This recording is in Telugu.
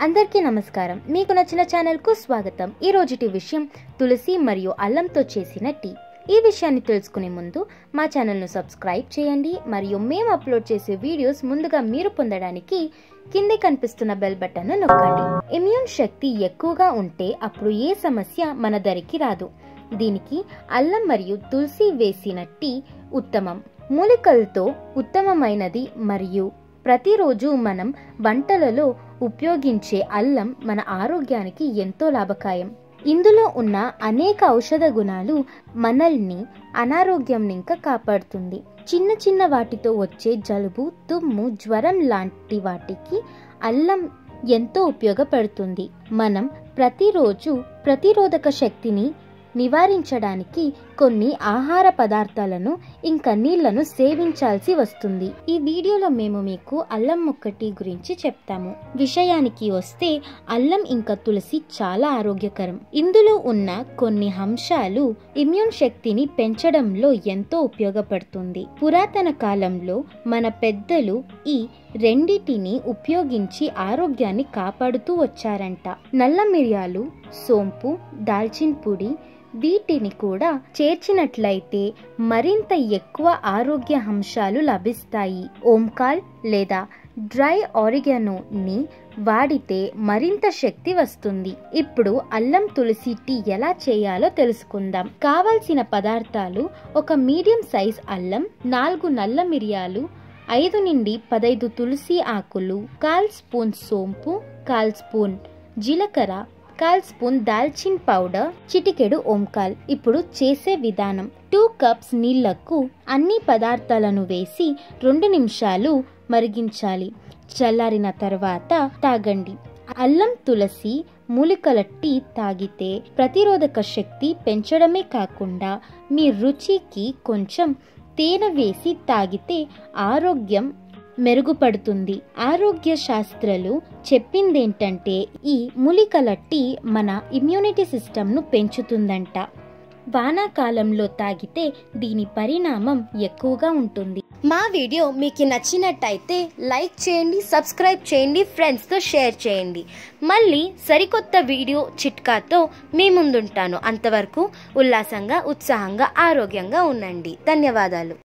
అందరికీ నమస్కారం. మీకు నచ్చిన ఛానల్కు స్వాగతం. ఈ రోజుటి విషయం తులసి మరియు అల్లంతో చేసిన టీ. ఈ విషయాన్ని తెలుసుకునే ముందు మా ఛానల్ను సబ్స్క్రైబ్ చేయండి మరియు మేము అప్లోడ్ చేసే వీడియోస్ ముందుగా మీరు పొందడానికి కింద కనిపిస్తున్న బెల్ బటన్ను నొక్కండి. ఇమ్యూన్ శక్తి ఎక్కువగా ఉంటే అప్పుడు ఏ సమస్య మన దరికి రాదు. దీనికి అల్లం మరియు తులసి వేసిన టీ ఉత్తమం. మూలికలతో ఉత్తమమైనది మరియు ప్రతిరోజు మనం వంటలలో ఉపయోగించే అల్లం మన ఆరోగ్యానికి ఎంతో లాభకాయం. ఇందులో ఉన్న అనేక ఔషధ గుణాలు మనల్ని అనారోగ్యం నుంచి కాపాడుతుంది. చిన్న చిన్న వాటితో వచ్చే జలుబు, తుమ్ము, జ్వరం లాంటి వాటికి అల్లం ఎంతో ఉపయోగపడుతుంది. మనం ప్రతిరోజు ప్రతిరోధక శక్తిని నివారించడానికి కొన్ని ఆహార పదార్థాలను ఇంకా నీళ్లను సేవించాల్సి వస్తుంది. ఈ వీడియోలో మేము మీకు అల్లం ముక్క టీ గురించి చెప్తాము. విషయానికి వస్తే అల్లం ఇంకా తులసి చాలా ఆరోగ్యకరం. ఇందులో ఉన్న కొన్ని అంశాలు ఇమ్యూన్ శక్తిని పెంచడంలో ఎంతో ఉపయోగపడుతుంది. పురాతన కాలంలో మన పెద్దలు ఈ రెండిటిని ఉపయోగించి ఆరోగ్యాన్ని కాపాడుతూ వచ్చారంట. నల్ల మిరియాలు, సోంపు, దాల్చిన పొడి వీటిని కూడా చేర్చినట్లయితే మరింత ఎక్కువ ఆరోగ్య అంశాలు లభిస్తాయి. ఓంకాల్ లేదా డ్రై ఆరిగానోని వాడితే మరింత శక్తి వస్తుంది. ఇప్పుడు అల్లం తులసి టీ ఎలా చేయాలో తెలుసుకుందాం. కావలసిన పదార్థాలు: ఒక మీడియం సైజ్ అల్లం, 4 నల్ల మిరియాలు, 5 నుండి 15 తులసి ఆకులు, 1/4 స్పూన్ సోంపు, 1/4 స్పూన్ జీలకర్ర, 1/4 స్పూన్ దాల్చిన పౌడర్, చిటికెడు ఓంకాల్. ఇప్పుడు చేసే విధానం: 2 కప్స్ నీళ్లకు అన్ని పదార్థాలను వేసి 2 నిమిషాలు మరిగించాలి. చల్లారిన తర్వాత తాగండి. అల్లం తులసి మూలికల టీ తాగితే ప్రతిరోధక శక్తి పెంచడమే కాకుండా మీ రుచికి కొంచెం తేనె వేసి తాగితే ఆరోగ్యం మెరుగుపడుతుంది. ఆరోగ్య శాస్త్రాలు చెప్పిందేంటంటే ఈ మూలికల టీ మన ఇమ్యూనిటీ సిస్టమ్ను పెంచుతుందంట. వానాకాలంలో తాగితే దీని పరిణామం ఎక్కువగా ఉంటుంది. మా వీడియో మీకు నచ్చినట్టయితే లైక్ చేయండి, సబ్స్క్రైబ్ చేయండి, ఫ్రెండ్స్తో షేర్ చేయండి. మళ్ళీ సరికొత్త వీడియో చిట్కాతో మీ ముందుంటాను. అంతవరకు ఉల్లాసంగా, ఉత్సాహంగా, ఆరోగ్యంగా ఉండండి. ధన్యవాదాలు.